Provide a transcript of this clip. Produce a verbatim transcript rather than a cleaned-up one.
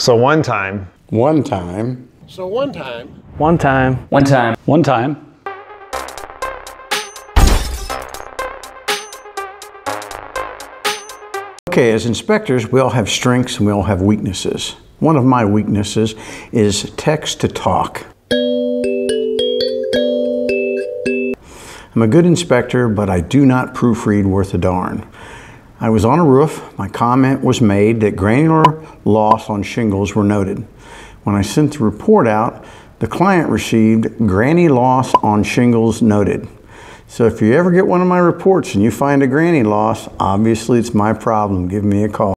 So one time. One time. So one time. One time. One time. One time. Okay, as inspectors, we all have strengths and we all have weaknesses. One of my weaknesses is text to talk. I'm a good inspector, but I do not proofread worth a darn. I was on a roof. My comment was made that granular loss on shingles were noted. When I sent the report out, the client received granny loss on shingles noted. So if you ever get one of my reports and you find a granny loss, obviously it's my problem. Give me a call.